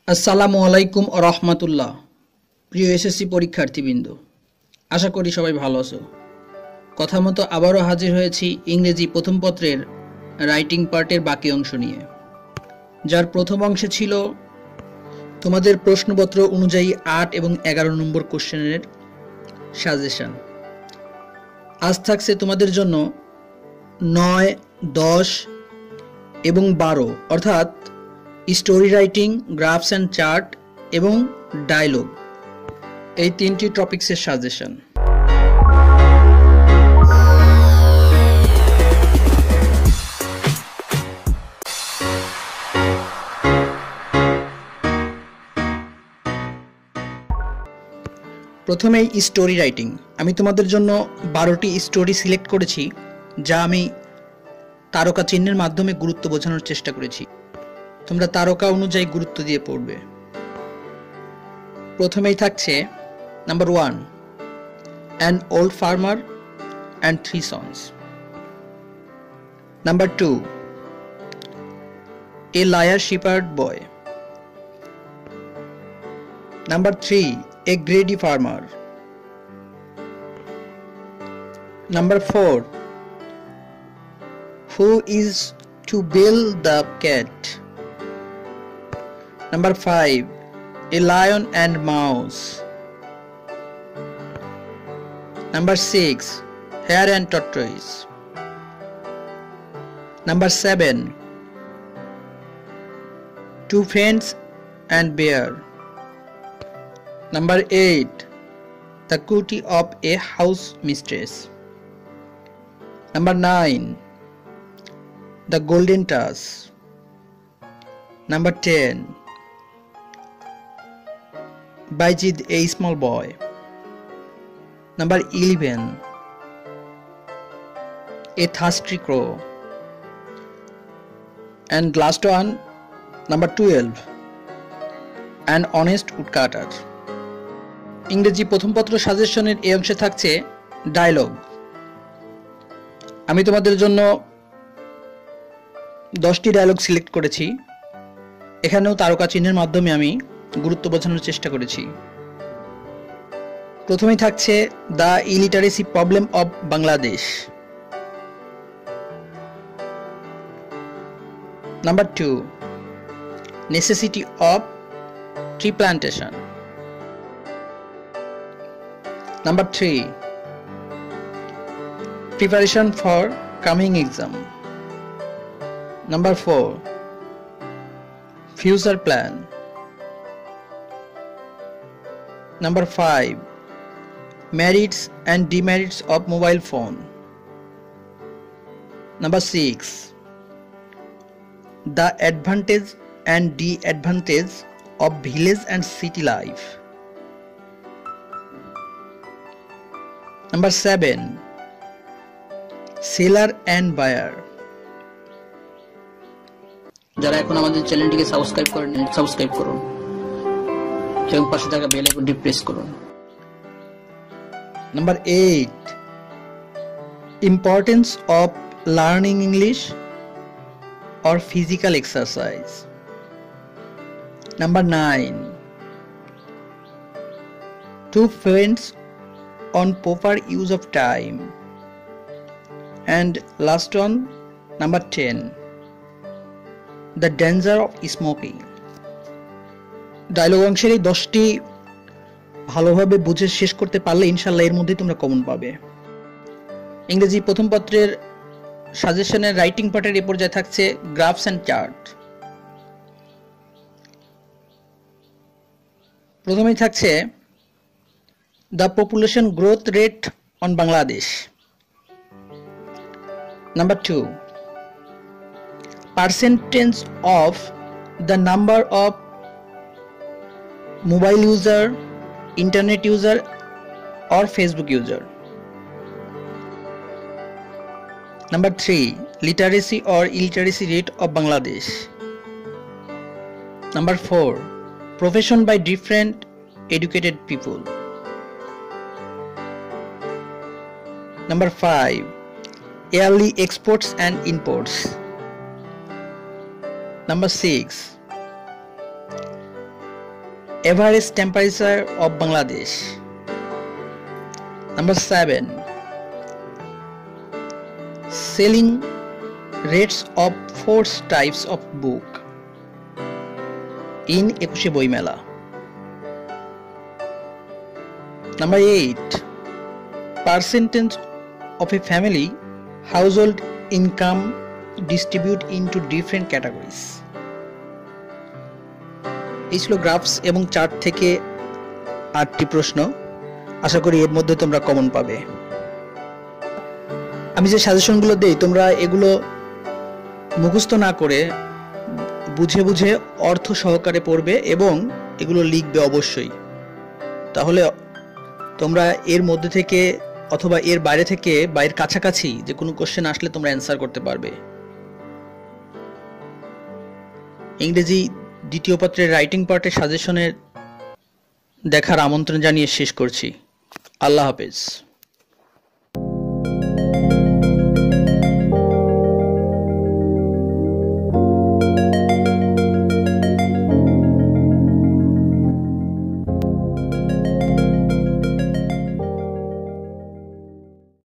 আসসালামু আলাইকুম ওয়া রাহমাতুল্লাহ। প্রিয় এসএসসি পরীক্ষার্থীবৃন্দ, আশা করি সবাই ভালো আছো। কথা মতো আবারও হাজির হয়েছি ইংরেজি প্রথম পত্রের রাইটিং পার্টের বাকি অংশ নিয়ে, যার প্রথম অংশে ছিল তোমাদের প্রশ্নপত্র অনুযায়ী 8 এবং 11 নম্বর কোশ্চেনের সাজেশন। আজ থাকছে তোমাদের জন্য 9, 10 এবং 12 অর্থাৎ story writing, graphs and chart এবং ডায়লগ, এই তিনটি টপিক্সের সাজেশন। প্রথমেই স্টোরি রাইটিং। আমি তোমাদের জন্য 12টি স্টোরি সিলেক্ট করেছি, যা আমি তারকা চিহ্নের মাধ্যমে গুরুত্ব বোঝানোর চেষ্টা করেছি। তোমরা তারকা অনুযায়ী গুরুত্ব দিয়ে পড়বে। প্রথমেই থাকছে number 1, an old farmer and 3 sons. Number 2, a liar shepherd boy. Number 3, a greedy farmer. Number 4, who is to build the cat. Number 5, a lion and mouse. Number 6, hare and tortoise. Number 7, 2 friends and bear. Number 8, the duty of a house mistress. Number 9, the golden task. Number 10, Bajid, a small boy. Number 11, a thirsty crow. And last one, number 12, an honest woodcutter. ইংরেজি প্রথম পত্র সাজেশনের এই অংশে থাকছে dialogue. আমি তোমাদের জন্য 10টি ডায়লগ সিলেক্ট করেছি। এখানেও তারকা চিহ্নের মাধ্যমে আমি গুরুত্ব বোঝানোর চেষ্টা করেছি। প্রথমেই থাকছে the illiteracy problem of Bangladesh. Number 2, necessity of tree plantation. Number 3, preparation for coming exam. Number 4, future plan. Number 5, merits and demerits of mobile phone. Number 6, the advantage and disadvantage of village and city life. Number 7, seller and buyer. যারা এখন আমাদের চ্যানেলটিকে subscribe করেন, subscribe করুন এবং পাশে থাকা bell আইকনটি প্রেস করুন। Number 8, importance of learning English or physical exercise. Number 9, 2 friends on proper use of time. And last one, number 10, the danger of smoking. Dialogue অংশের এই 10টি ভালোভাবে বুঝে শেষ করতে পারলে ইনশাআল্লাহ এর মধ্যে তোমরা কমন পাবে। ইংরেজি প্রথম পত্রের সাজেশনের রাইটিং পার্টের এই পর্যায়ে থাকছে গ্রাফস অ্যান্ড চার্ট। প্রথমেই থাকছে the population growth rate on Bangladesh. Number 2, percentage of the number of mobile user, internet user or Facebook user. Number 3, literacy or illiteracy rate of Bangladesh. Number 4, profession by different educated people. Number 5, yearly exports and imports. Number 6, Average temperature of Bangladesh. Number 7. Selling rates of 4 types of book in 21 বই মেলা. Number 8. Percentage of a family household income distribute into different categories. এই ছিল grasp এবং chart থেকে 8টি প্রশ্ন। আশা করি এর মধ্যে তোমরা কমন পাবে। আমি যে সাজেশনগুলো দেই তোমরা এগুলো মুখস্থ না করে বুঝে বুঝে অর্থ সহকারে পড়বে এবং এগুলো লিখবে অবশ্যই। তাহলে তোমরা এর মধ্যে থেকে অথবা এর বাইরে থেকে বাইরের কাছাকাছি যে কোনো কোশ্চেন আসলে তোমরা অ্যান্সার করতে পারবে। ইংরেজি দ্বিতীয় পত্রের রাইটিং পার্টের সাজেশনের দেখার আমন্ত্রণ জানিয়ে শেষ করছি। আল্লাহ হাফেজ।